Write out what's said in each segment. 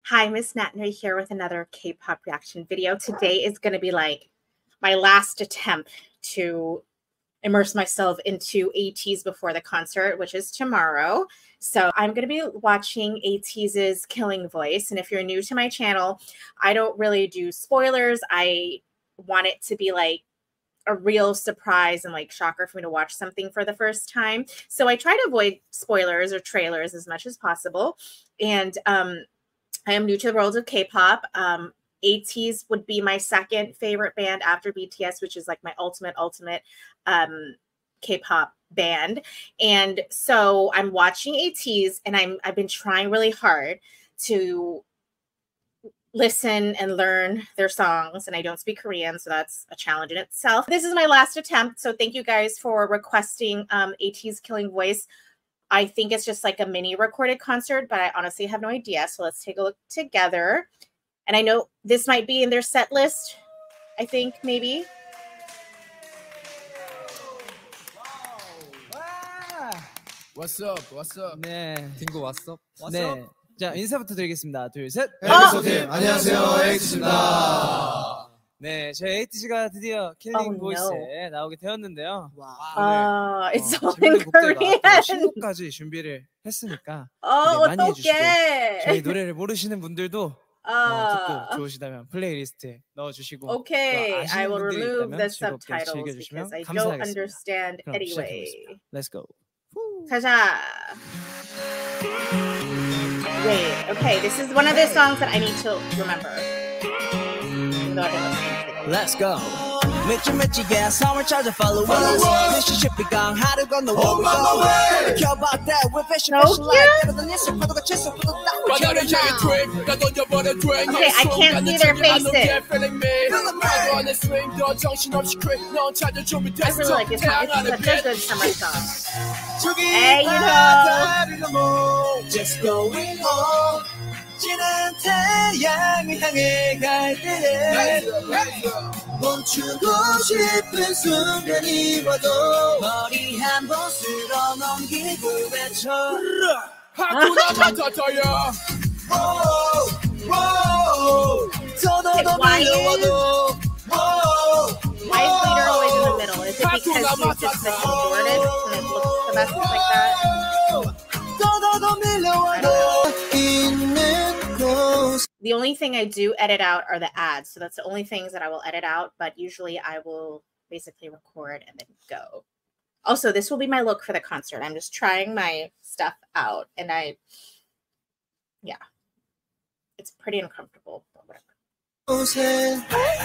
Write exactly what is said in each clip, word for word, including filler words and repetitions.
Hi, Miss Natneri here with another K-pop reaction video. Today is going to be like my last attempt to immerse myself into ATEEZ before the concert, which is tomorrow. So I'm going to be watching ATEEZ's Killing Voice. And if you're new to my channel, I don't really do spoilers. I want it to be like a real surprise and like shocker for me to watch something for the first time. So I try to avoid spoilers or trailers as much as possible. And um, I am new to the world of K-pop. Um, ATEEZ would be my second favorite band after B T S, which is like my ultimate, ultimate um, K-pop band. And so I'm watching ATEEZ, and I'm I've been trying really hard to listen and learn their songs, and I don't speak Korean, so that's a challenge in itself. This is my last attempt, so thank you guys for requesting um, ATEEZ Killing Voice. I think it's just like a mini recorded concert, but I honestly have no idea. So let's take a look together. And I know this might be in their set list, I think, maybe. What's up? What's up? 네, 딩고 what's up? What's 네. up? 자, 인사부터 드리겠습니다. 둘, 셋. 에이티즈팀 안녕하세요, 에이티즈입니다. 네, 저희 에이티즈가 드디어 킬링 Oh, 보이스에 no. 나오게 되었는데요. Uh, it's 어, all in 재밌는 곡들과 Korean. 또 신곡까지 준비를 했으니까 Oh, 기대 많이 해주시고 저희 어떡해. 노래를 모르시는 분들도 어, Uh, 듣고 좋으시다면 플레이리스트에 넣어주시고 okay, 또 I 아시는 will 분들이 remove 있다면 the 즐겁게 subtitles 즐겨주시면 because I don't 감사하겠습니다. understand 그럼 anyway. 시작해보겠습니다. Let's go. Kaja. Wait, okay, this is one of the songs that I need to remember. Even though I've been listening to it. Let's go. 매주 매주에 섬을 찾아 follow us Mississippi 강 하루 건너 what we go Care about that with fashion fashion life 때로는 예술 파도가 채소 파도 따고 Okay, I can't see their faces. I really like this song. It's such a good summer song. Hey, you know. Just going on 지는 태양을 향해 갈 때에 멈추고 싶은 순간이 와도 머리 한번 쓸어 넘기고 외쳐 하쿠나 마타타야. 더더더 밀려와도 Why is leader always in the middle? Is it because he's just the shortest and it looks the best like that? 더더더 밀려와도 있는 곳 The only thing I do edit out are the ads. So that's the only things that I will edit out. But usually I will basically record and then go. Also, this will be my look for the concert. I'm just trying my stuff out. And I, yeah, it's pretty uncomfortable. But whatever.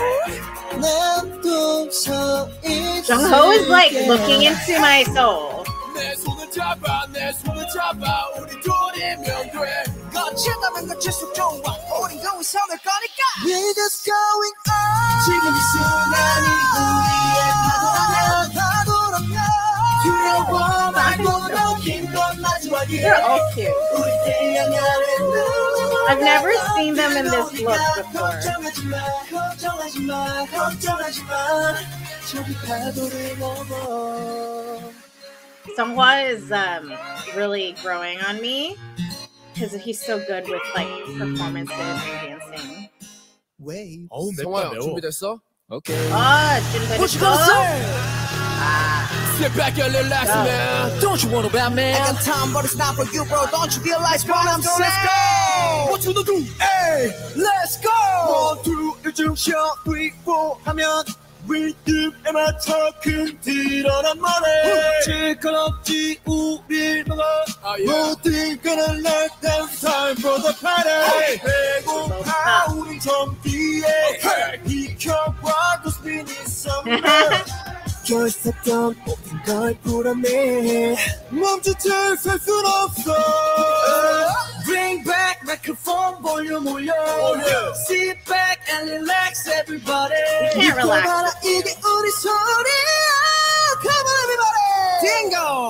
Jungho is like looking into my soul. 내 손을 잡아, 내 손을 잡아, 우리 둘이면 돼. 거친다면 거칠수록 좋아 우린 going 선을 거니까 We're just going on 지금 이 순간이 우리의 파도라면 파도라면 두려워 말고 힘껏 마주하기에 They're all cute. 우리 태양아래 I've never seen them in this look before. 걱정하지 마 걱정하지 마 걱정하지 마 저기 파도를 넘어 Seonghwa is um, really growing on me because he's so good with like performances and dancing. Wave 어우, 성화야, 준비됐어? 오케이. Ah, Junho What you gonna say? Sit back and relax, man. Don't you wanna bet, man? I got time, but it's not for you, bro. Don't you realize what I'm saying? Let's go! What you gonna do? Hey, let's go! One, two, 일중 shot, three, four 하면 리듬에 맞춰 큰 드러난 말에 칠 건 없지 우릴 막아 모든 거는 let them time for the party 배고파 우린 정비에 비켜봐 cause we need some love 결석던 모든 걸 불어내 멈칫을 살 순 없어 Bring back microphone volume 올려 Sit back and relax everybody You can't relax. 이게 우리 소리야 Come on everybody Dingo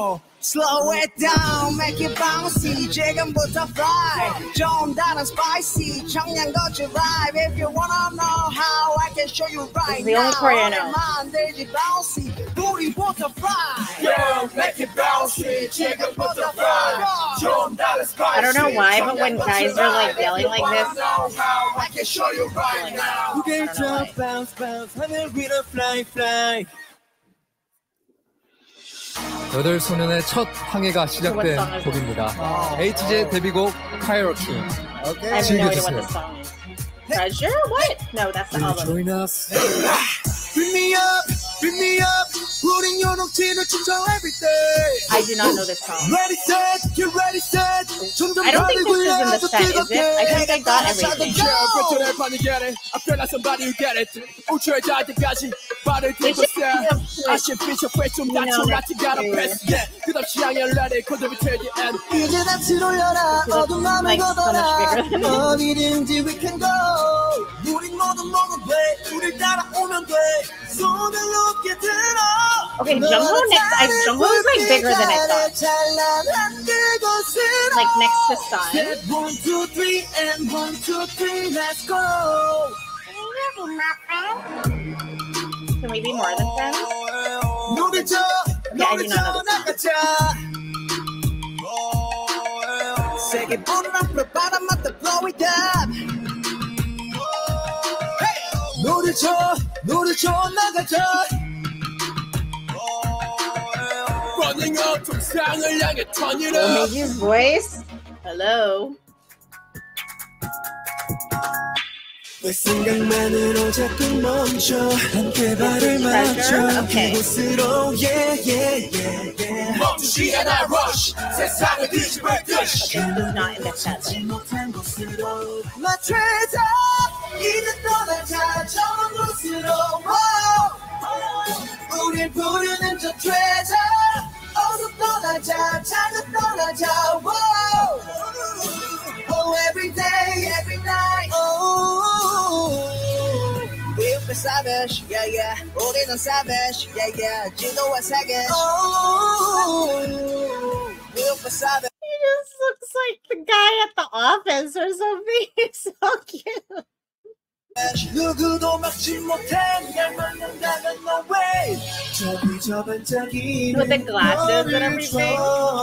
Slow it down, make it bouncy. 지금부터 fly. 좀 다른 spicy. 청양고추 vibe. If you wanna know how, I can show you right the only now. Korean I know. 만들지 bouncy. 우리부터 fly. Girl, make it bouncy. 지금부터 fly. 좀 다른 spicy. I don't know why, but when guys are like yelling like this, I can show you right now. I don't know why. bounce, bounce. 하늘 위로 fly, fly. 여덟 소년의 첫 항해가 시작된 곡입니다. 에이티제이 데뷔곡 카이로키. I have no idea what this song is. Treasure? What? No, that's the album. Join us. Bring me up, bring me up. 우린 요동치는 춤춰 every day. I do not know this song. Ready, set, get ready, set. I don't think this is in the set, is it? I think I got everything. I feel like somebody who get it. 우주의 자리까지 발을 They 들고 should 세. have I put, should be your face 좀 you know, 낮춰 next 나티 gotta to- press. Yeah, 끝없이 향해 let it go to the end. 이제 낯을 올려라. Because 어둠 it's, 맘을 like, so much 걷어라. bigger than it. 어디든지 we can go. 우린 모두 먹어도 돼. 우릴 따라오면 돼. 손을 높게 들어. Okay, Jungho next. I, Jungho is like bigger than I thought. Like next to Sun. One, two, three, and one, two, three, let's go. Can we be more than friends? 노래져, Yeah, I do not know 나가자. 세게 불을 앞으로 바람맞다 blow it up. 노래져, 노래져, 나가자. Running up 정상을 향해 turn it Oh, up. Meiji's voice. Hello. 내 생각만으로 자꾸 멈춰 함께 발을 맞춰 Okay. 그곳으로 yeah yeah yeah yeah 멈추지 않아 rush. 세상을 뒤집을 듯이. This is not in the set. 찾지 못한 곳으로 My treasure 이제 떠나자 저 곳으로 우릴 부르는 저 treasure 어서 떠나자 찾아 떠나자 Oh every day every night Oh We'll be savage yeah yeah 우리는 savage yeah yeah 지도와 세계 Oh We'll be savage He just looks like the guy at the office or something. He's so cute. 누구도 막지 못해 날 만난다면 no way 저기 저 반짝이는 With the glasses and everything.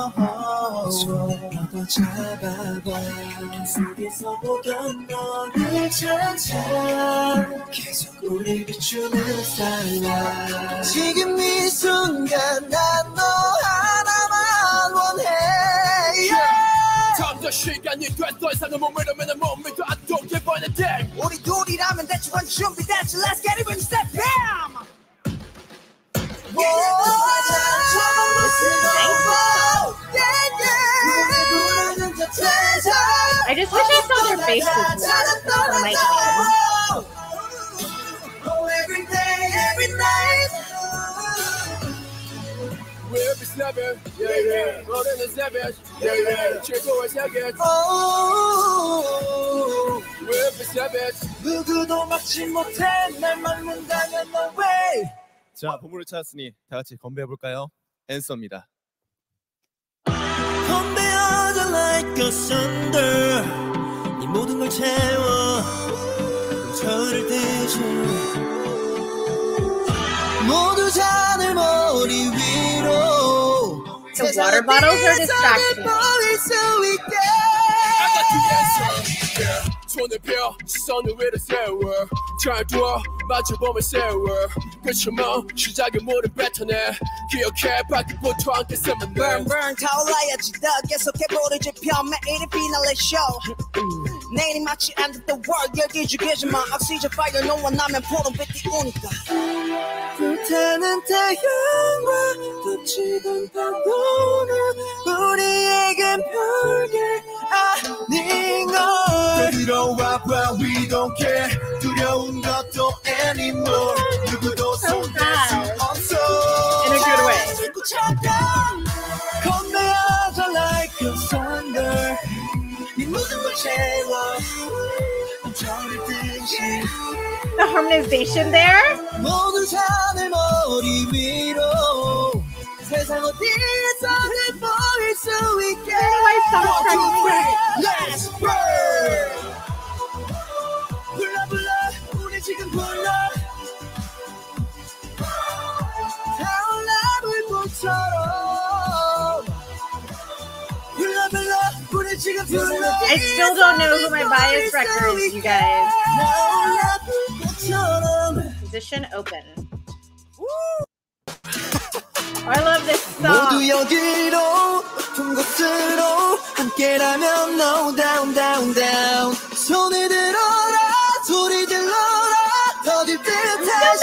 손 잡아봐 그 속에서 보던 너를 찾아 계속 우리 비추는 스타일라 지금 이 순간 난 너 하나만 원해 yeah. 더 시간이 돼 더 이상은 못 믿으면 못 믿어 I don't give a damn. 우리 둘이라면 대충 한 준비됐지 Let's get it when you step bam I just wish I saw their faces more on my phone. Every day, every night We'll be savage, yeah yeah. 우리는 savage, yeah yeah. 최고의 세계. Oh, We'll be savage. 누구도 막지 못해 날 막는다면 no way 자, 보물을 찾았으니 다 같이 건배해볼까요? 앤서입니다. 건배하자 like a thunder 네 모든 걸 채워 저를 대줘 모두 잔을 머리 위로 The water bottles are distracting. 버릴 수 있게 I got the answer. Yeah. 손을 펴 시선을 위로 세워 잘 두어 맞춰보면 세워 끝이 뭐 시작에 물을 뱉어내 기억해 밖에부터 함께 쓰면 돼 Burn burn 타올라야지 더 계속해 부르지 펴 매일이 피날레 쇼 내일이 마치 end of the world 열기 죽이지마 oxygen fire 농원하면 푸른빛 띄우니까 불타는 태양과 덮치던 파도는 우리에겐 별게 아닌 걸 들어와봐 we don't care 두려운 것도 anymore 누구도 손댈 수 없어 In a good way. 짓고 잠깐 건네하자 like a thunder 네 모든 걸 채워 저를 듯이 The harmonization there. 모든 산을 머리 위로 세상 어디에서든 있게 Let's burn 불러 불러 우리 지금 불러 타올라 불꽃처럼 불러 불러 우리 지금 불러 I still don't know who my bias record is, you guys. 타올라 불꽃처럼 Position open. Oh, I love this song. 모두 여기로 높은 곳으로 함께라면 no down down down 손을 들어라 소리 질러라 터질 듯한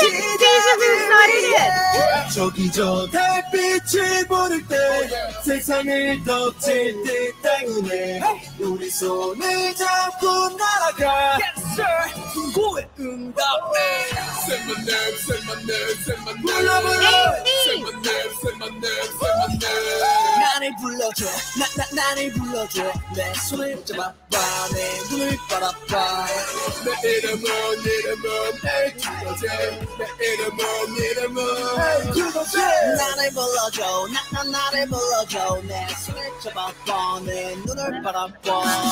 시작을 저기 저 달빛을 보를 때 세상을 덮칠 듯 때문에 우리 손을 잡고 날아가 고의 응답해 Say my name, say my name, say my name. 불러 불러 Say my name, say my name, say my name. 나를 불러줘 나, 나, 나를 불러줘 내 손을 잡아봐 내 눈을 바라봐 내 이름은 이름은 에이티저제 내 이름은 이름은 에이티저제 나를 불러줘 나, 나, 나를 불러줘 내 손을 잡아봐 내 눈을 바라봐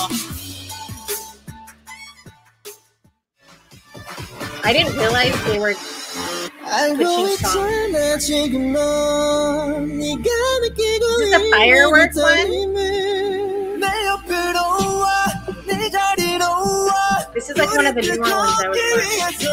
I didn't realize they were switching songs. Is this a fireworks one? This is like one of the newer ones I was watching.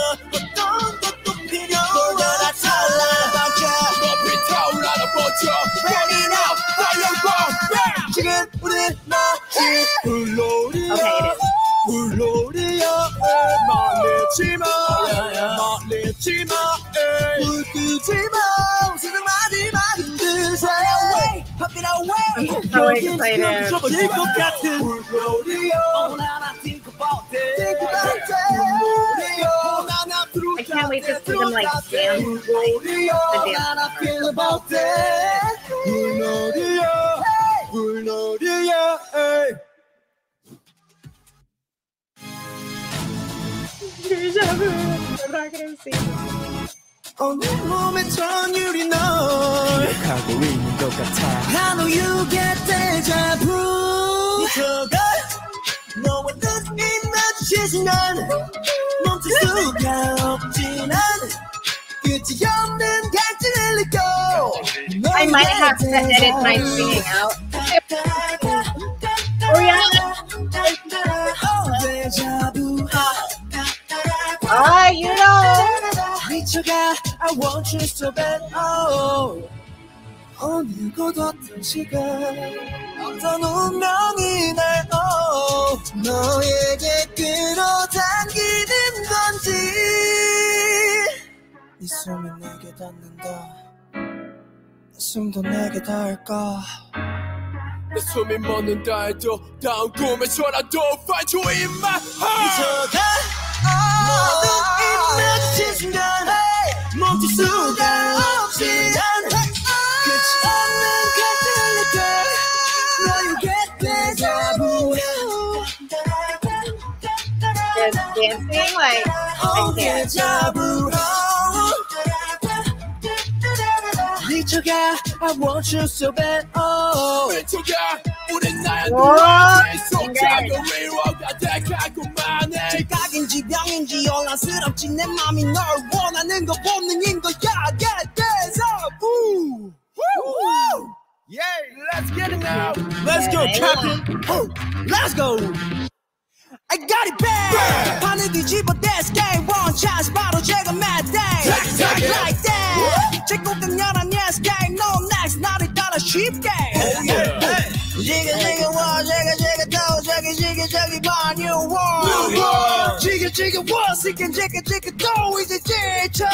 Okay, it is. 물놀이야 말리지 마 말리지 마 불 끄지 마 웃음을 마지막은 듯이 Pop it away I'm so excited. 젖을 것 같은 물놀이야 나나 think about it think about it 물놀이야 나나 I can't wait to see them like dance. 물놀이야 나나 feel about it 물놀이야 물놀이야 Deja vu. I'm not gonna see. 오늘 몸에 전율이 널 하고 있는 것 같아. I know you get deja vu 미쳐가 너와 눈이 마주친 순간 멈출 수가 없지 난 끝이 없는 갈증을 느껴 I might have to edit my singing out. Oh yeah. Deja vu Ah, you know. 미쳐가 I want you so bad oh 어느 곳 어떤 시간 어떤 운명이 날 oh 너에게 끌어당기는 건지 네 숨이 내게 닿는다 내 숨도 내게 닿을까 내 숨이 멎는다 해도 다음 꿈에서라도 find you in my heart 미쳐가 너도 입맞춘 순간 멈출 수가 없지 난 끝이 없는 갈증을 느껴 No you get deja vu Just dancing like I can't. deja vu 미쳐가 I want you so bad oh 미쳐가 우린 나의 Whoa. 눈에 속삭여 위로 가득하고만 해 착각인지 병인지 혼란스럽지 내 맘이 널 원하는 거 본능인 거야 Get deja vu Yeah, let's get it now Let's go Captain Let's go I got it back 판을 뒤집어 That's game One chance 바로 제가 mad day Like that 제꼭 강렬한 yes game No next 나를 따라 쉽게 지금 지금 와 제가 제가 또 저기 지금 저기 brand new world 지금 지금 와 지금 지금 지금 또 이제 지쳐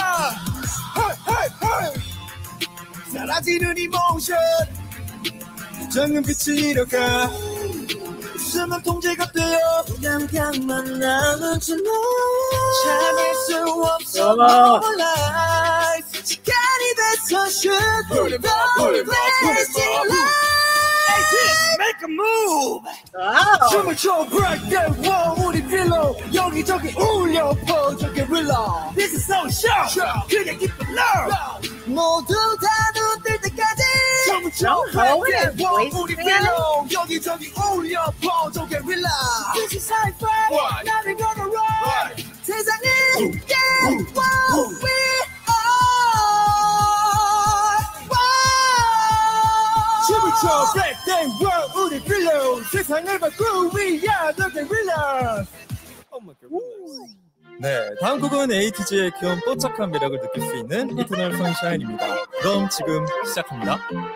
사라지는 emotion 정은 빛이 잃어가 수많은 통제가 되어 양양만 남은 채 너 참을 수 없어 my life 시간이 돼서 shoot Put it up, put it up, put it up Make a move Oh. 춤을 춰 break that wall 우리 필로 여기저기 울려 퍼져게 relay This is so sharp 그냥 keep it low 모두 다 눈 뜰 때까지 춤을 지금부터 백대와 우리 빌로 여기저기 울려 퍼져 게릴라 This is sci-fi 나를 걸어라 세상은 yeah wow we 지금부터 백대와 우리 빌로 세상을 바꾸 We are the gorillas. 네, 다음 곡은 에이티즈의 귀여운 뽀짝한 매력을 느낄 수 있는 이터널 선샤인입니다. 그럼 지금 시작합니다.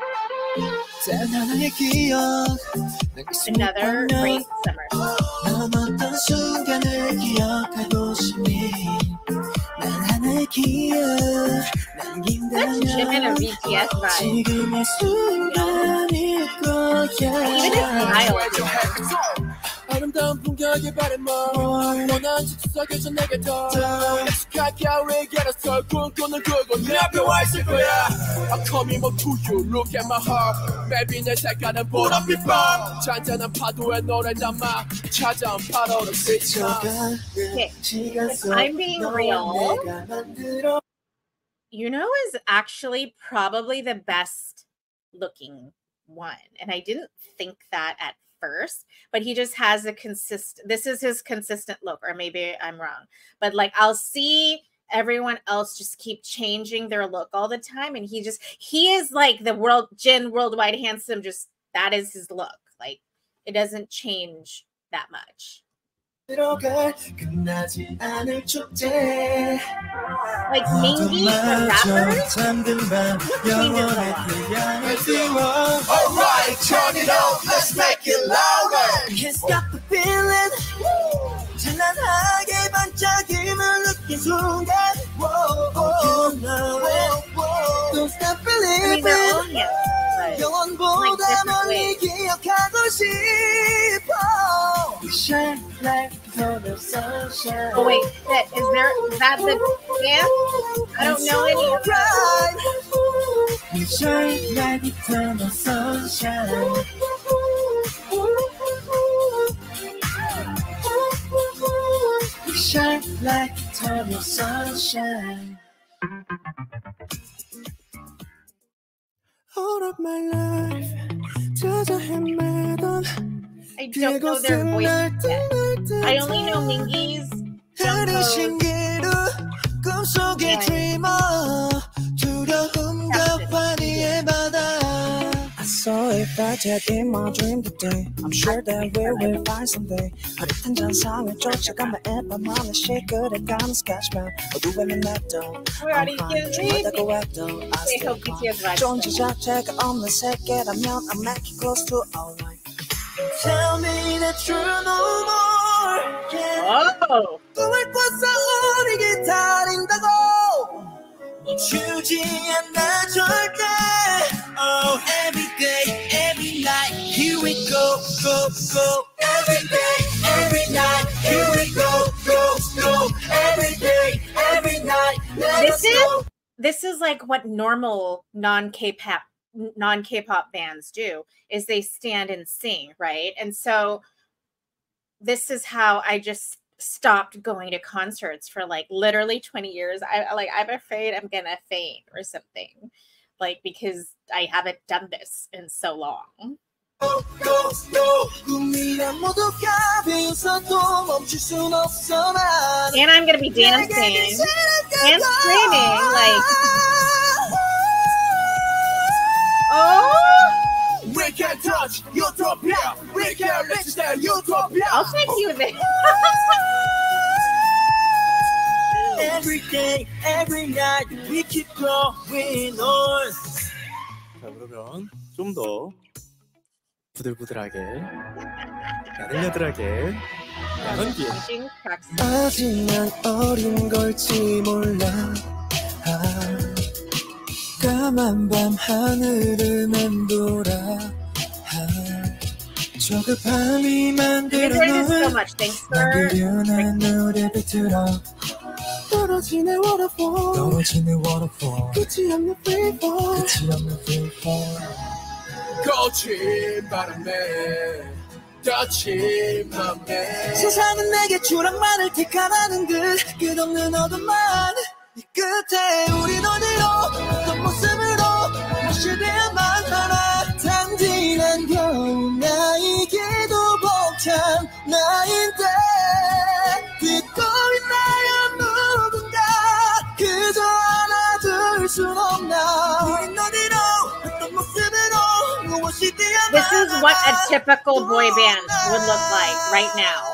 나의 기억 Another great summer. 남았던 순간을 기억하고 싶니 난 하나의 기억 남긴다면 Such Jimin or B T S vibe. 지금의 순간일 거야 Even his style. 아름다운 풍경에 바람아 원한 즉석에서 내게 더 익숙하게 알겠어 꿈꾸는 그곳 내 앞에 와 있을 거야 I come in to you look at my heart baby 내 색깔은 보랏빛 밤 잔잔한 파도에 노래 담아 찾아온 파도로 스쳐 Okay, if I'm being real, Yuno is actually probably the best looking one. And I didn't think that at first, but he just has a consistent, this is his consistent look, or maybe I'm wrong. But like, I'll see everyone else just keep changing their look all the time. And he just, he is like the world, Jin Worldwide Handsome, just, that is his look. Like, it doesn't change that much. 들어갈 끝나지 않을 축제 Like Mingy, the rapper, 잠든 밤 영원의 태양을 띄워 Alright, turn it on, let's make it louder Can't stop the feeling 찬란하게 반짝임을 느낀 순간 Don't stop I mean, they're all believing handsome, 영원보다 멀리 기억하고 싶어 Shine like the sunshine but oh wait, that, is there, is that the dance? I don't know any of that. We shine like eternal sunshine We shine like eternal sunshine All of my life 찾아 헤매던 I don't know their voices yet. I only know Mingy's, Jungkook's, 꿈속의 dreamer 두려움과 파리의 바다 I saw it back in my dream today I'm sure that we will find someday 흐릿한 잔상을 쫓아가 my 앨범만의 시그를 가는 sketchman 어두운 눈에도 we already give me. 못하고 해도 I I hope B T S vibes. 존재 자체가 없는 세계라면 I make it close to all right Tell me that you're no more yeah. Oh, 꿈을 꿔서 우리 기다린다고 멈추지 않아 절대 Oh every day, every night Here we go, go, go Every day, every night Here we go, go, go Every day, every night Let this us is go. this is like what normal non-K-pop non-K-pop bands do, is they stand and sing, right? And so this is how I just stopped going to concerts for like literally twenty years. I like I'm afraid I'm gonna faint or something, like because I haven't done this in so long. Go, go, go. 꿈이란 모두 가벼워서도 멈출 순 없어 난 And I'm gonna be dancing and screaming like, oh! We can touch utopia We can reach the utopia I'll take you there. Every day, every night We keep going on 자, 그러면 좀 더 부들부들하게, 야들야들하게, 연기에 Punching cracks. 아직 난 어린 걸지 몰라 아, 까만 밤 하늘을 맴돌아 아, 조급함이 만들어 Enjoyed this so 널 much. Thanks for 그려낸 노래 비틀어 떨어지는 waterfall 떨어지는 waterfall 끝이 없는 freefall 끝이 없는 freefall 거친 바람에 닫힌 맘에 세상은 내게 추락만을 택하라는 듯 끝없는 어둠만 이 끝에 우린 어디로 어떤 모습으로 무시되어만 살아 나인데 듣고 있나요 누군가 그저 안아줄 순 없나 우린 어디로 어떤 모습으로 무엇이 되어야 This is what a typical boy band would look like right now.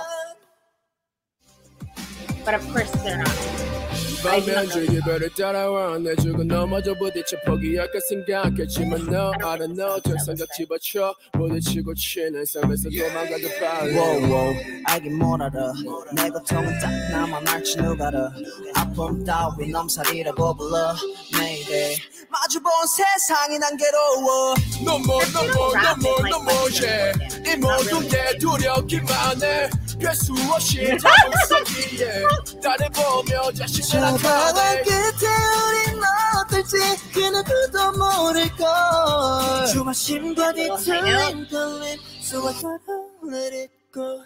But of course they're not. I do not know. 이별을 따라와 내 죽은 넘어져 부딪혀 포기할까 생각했지만 너 알아 너 절상적 집어쳐 부딪히고 치는 삶에서 도망가도 빨리 워워 알긴 뭘 알아 내 고통은 딱 나만 알지 누가 알아 아픔 따윈 넘살이라고 불러 Mayday 마주본 세상이 난 괴로워 너무 너무 너무 너무 이 모든 게 두렵기만 해 별 수 없이 자동 속이에 나를 보며 자신을 저 바다 끝에 우린 어떨지 그 누구도 모를걸 조마심과 뒤틀린 걸림 So I gotta let it go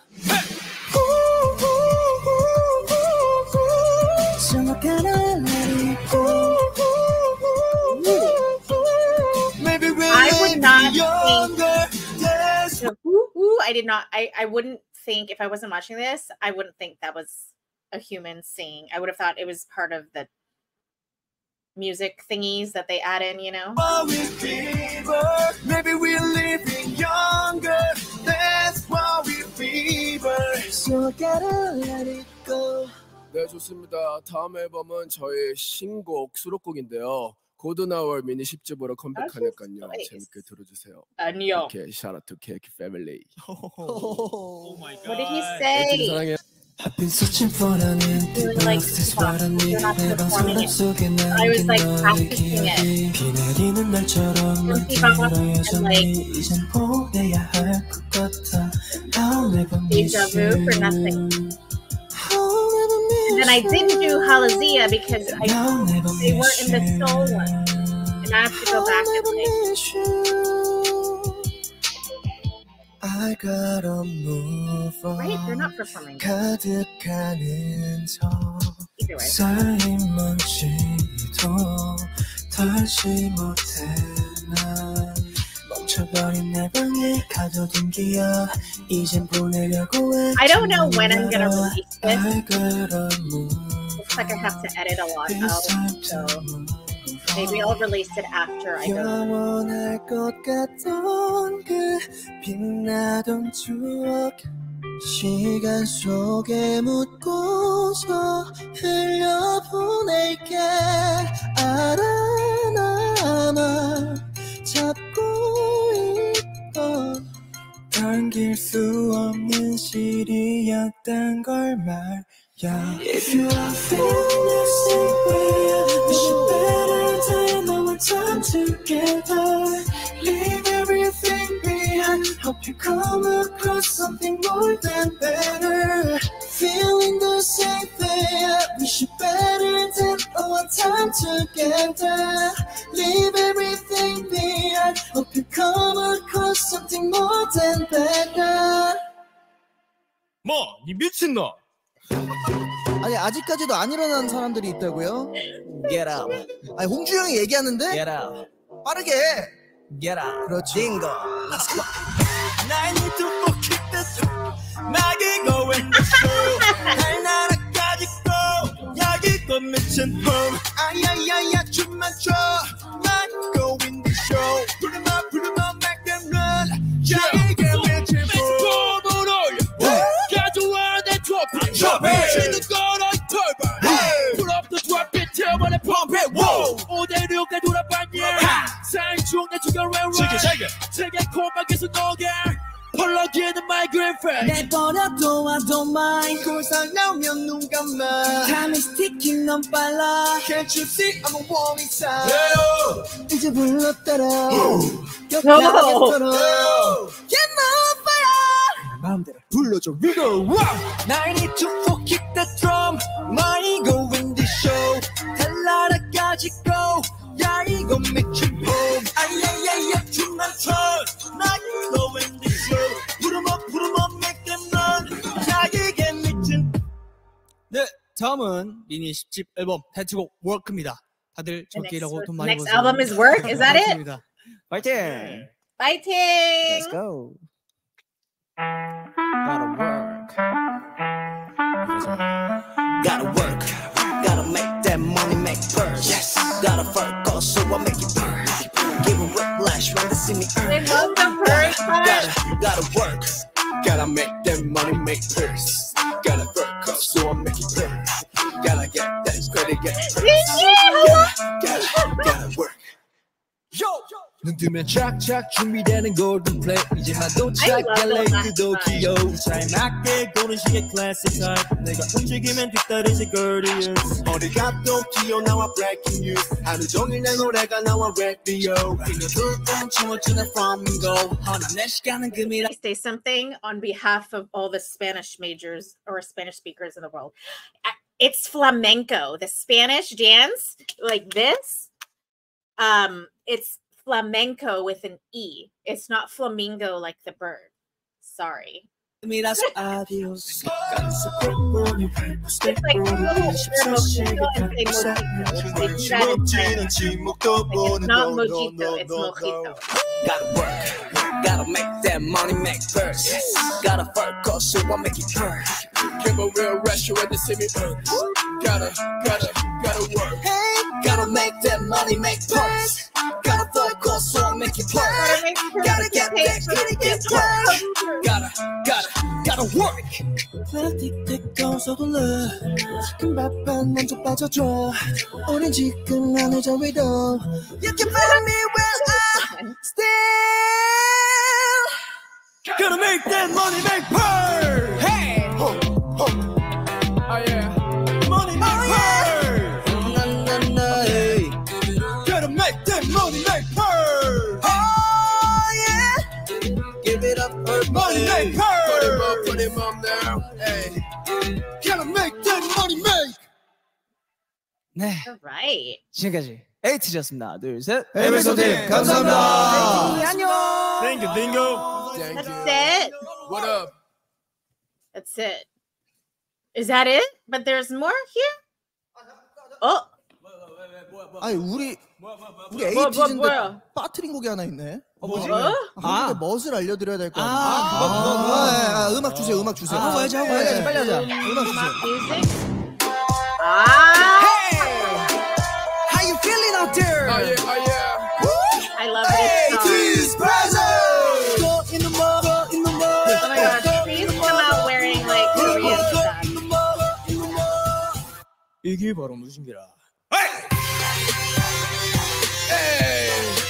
So I gotta let it go Maybe we're I would not younger think. Ooh, ooh, I did not. I, I wouldn't think if I wasn't watching this, I wouldn't think that was a human singing. I would have thought it was part of the music thingies that they add in, you know? Maybe we're living younger. That's why we fever. So I gotta let it go. 네, 좋습니다. 다음 앨범은 저의 신곡 수록곡인데요. 곧 나올 미니 십 집으로 컴백하니까요. 재밌게 들어주세요. 아니요. Okay, shout out to Cake Family. Oh my God. What did he say? 사랑해. I've been searching for an antidote what I need 내 방송 속에 남긴 너의 기억이 비 내리는 날처럼 난 들어 여전히 이젠 보내야 할 것 같아 I'll never miss you for nothing. And then I didn't do Halazia because I, they weren't in the soul one. And I have to go back and like... I gotta move on. Right? They're not performing. 가득가는 저 Either way. 쌓인 먼지도 털지 못해 난 멈춰버린 내 방에 가둬둔 기억 이젠 보내려고 해 I don't know when I'm gonna release this. I gotta move. Looks like I have to edit a lot out, so maybe I'll release it after I go. 영원할 것 같던 그 빛나던 추억 시간 속에 묻고서 흘려보낼게 알아 나만 잡고 있던 당길 수 없는 시리였단 걸 말야 If you are feeling the same way we should better than our time together Leave everything behind Hope you come across something more than better Feeling the same thing We should better than our time together Leave everything behind Hope you come across something more than better 뭐, 이 미친놈! 아니 아직까지도 안 일어난 사람들이 있다고요? Get out 아니 홍주 형이 얘기하는데 Get out 빠르게 Get out 그렇지 딩고 I need to forget this 나게 going the show 달나라까지 go 여기도 미친 홈 아야야야 춤만 춰 난 going the show 부르마 부르마 make them run 여기게 미친 홈 가져와 내 트로피 치는 거라 털발 Pull up the drop it 태워버려 pump it wow 오대륙에 돌아봤니 사인 중에 죽여 railroad 세계 코막에서 녹여 펄럭이는 my girlfriend 내버려둬 I don't mind 골상 나오면 눈 감아 Time is ticking 넌 빨라 Can't you see I'm a warming sign 이제 불렀더라 격하게 털어 Get my fire 마음대로 불러줘 We go I need to forget the drum My go in the show 달나라까지 go 야 이거 미친 봄 아야야야 춤만 춰 나 go in the show 부르마 부르마 make them run 야 이게 미친 네, 다음은 미니 십 집 앨범 타이틀곡 워크입니다. 다들 적기라고 돈 많이 Next 버세요. album is Work? Is that it? 파이팅 Fighting! Let's go Gotta work Gotta work, gotta make that money make first. Yes. Gotta focus, so I make it burn. Give a whiplash when they see me earn. Gotta, gotta work, gotta make that money make first. Gotta focus, so I make it burn. Gotta get that credit, get first. Gotta, gotta work. Yo! 눈 뜨면 착착 준비되는 골든 플레이 이제만 도착할 레이드도 귀여워 잘 맞게 고른 시계 클래식 타입 내가 움직이면 뒤따르지 Gordians 어디 가도 튀어나와 breaking news 하루 종일 내 노래가 나와 radio 그냥 둘뿐 춤을 flamingo 허나 내 시간은 금이라 Say something on behalf of all the Spanish majors or Spanish speakers in the world. It's flamenco, the Spanish dance like this. Um, it's flamenco with an E. It's not flamingo like the bird. Sorry. It's like it's not mojito, it's mojito. Gotta work, gotta make that money make first. Gotta focus, so I make it burn. Give a real rush when they see me earn. Gotta, gotta, gotta work. Hey, gotta make that money make first. Gotta focus, so I make it burn. Gotta get that, gotta get burn. Gotta, gotta, gotta work. 틱틱 서둘러 금밥만 먼저 빠져줘 우린 지금 안 해줘 위도 You can find me where I still Gonna make that money make purr Hey! Ho, ho. Oh yeah. Money make Oh, purr Na, na, na, hey. Gonna make that money make purr Oh yeah! Give it up for Money make Put him purr up, put him up now. Hey. Gonna make that money make 네, All right. 지금까지 에이티즈였습니다. 둘, 셋. 에피소드 감사합니다. 안녕. Thank you, thank you Thank That's you. it. What up? That's it. Is that it? But there's more here? Oh, 아니 우리 우리 뭐, 뭐, 에이티즈인데 뭐야? 빠트린 곡이 하나 있네. 어? 아, 멋을 알려드려야 될 거 아니야. 아, 아, 아, 아, 음악 주세요. 음악 주세요. 하고 해야지, 하고 빨리 해야지. 하자, 빨리 하자. 음악 주세요. music. Ah, How you feeling out there? Oh yeah, oh yeah. I love this song. Please present Go in the mud, go in the mud. Oh my gosh, please come out wearing like Korean stuff. 이게 바로 무신기라 Hey.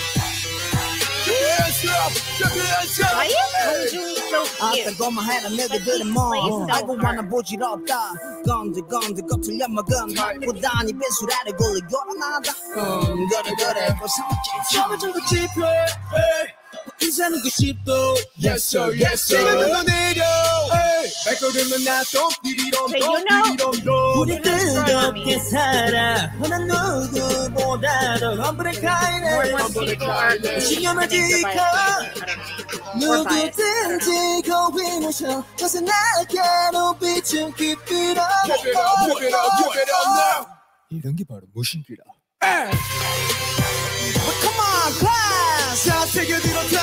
Hands up, hands up. Why is Jung so 아따 cute? 고만 해라 너희들은 뭐 알고 와나 보질 없다 건드 건드 거틀려 먹은 보다니 배수라를 골리 걸어나다 그래 그래 잡아주고 지표에 인사는 구십도 Yes sir, yes sir. 지금은 너 내려 발걸음은 나도 삐리롬 Hey, you know, 우리 뜨겁게 살아 난 누구보다도 험블한 more 카이네 when people are doing 신념을 things 지켜 about We're biased. 누구든지 거위 모셔 벗어나게로 빛은 깊이로 Give it up, give it up, give it up now. 이런 게 바로 무신기라. Come on class 자 세계 들었다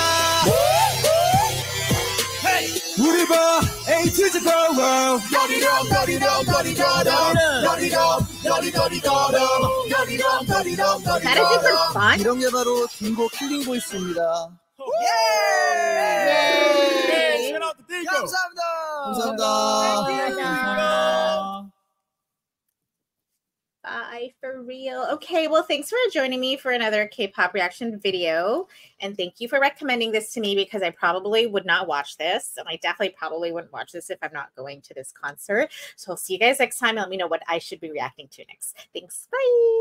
우리 봐 에이티즈 파워 Dirty-dum, dirty-dum, dirty-dum, dirty-dum, dirty-dum, dirty-dum, dirty-dum, Is that a different dirty-dum. font? 이런 게 바로 딩고 킬링 보이스입니다. Yay! 감사합니다 감사합니다. Bye for real. Okay, well, thanks for joining me for another K-pop reaction video. And thank you for recommending this to me because I probably would not watch this. And I definitely probably wouldn't watch this if I'm not going to this concert. So I'll see you guys next time and let me know what I should be reacting to next. Thanks. Bye.